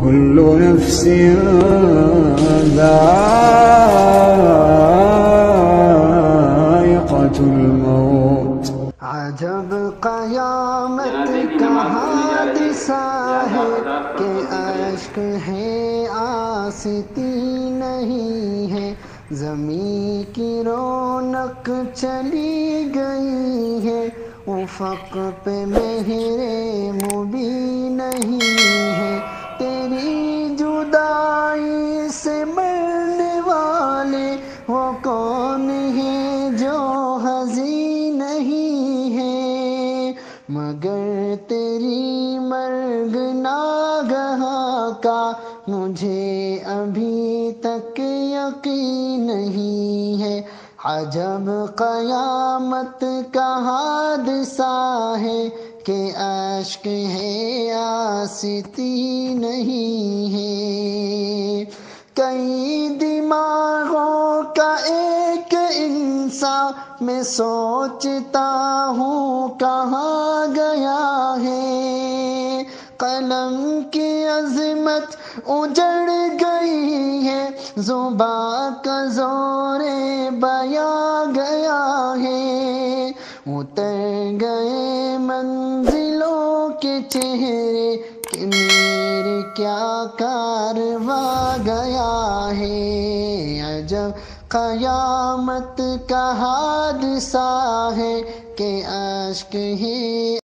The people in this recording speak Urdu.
كل نفس ذائقة الموت. عجب قیامت کا حادثہ ہے کہ اشک ہے آستی نہیں ہے، زمین کی رونق چلی گئی ہے، افق پہ مہر مبیں نہیں ہے، تیری جدائی سے مرنے والے وہ کون ہیں جو حزین نہیں ہے، مگر تیری مرگ ناگہاں کا مجھے ابھی تک یقین نہیں ہے۔ عجب قیامت کا حادثہ ہے کہ اشک ہے آستی نہیں ہے، کئی دماغوں کا ایک انسان میں سوچتا ہوں کہاں گیا ہے، قلم کی عظمت اجڑ گئی ہے، زباں کا زور بیاں گیا ہے، اتر گئے منزلوں کے چہرے کہ میرے کیا کارواں گیا ہے۔ عجب قیامت کا حادثہ ہے کہ اشک ہے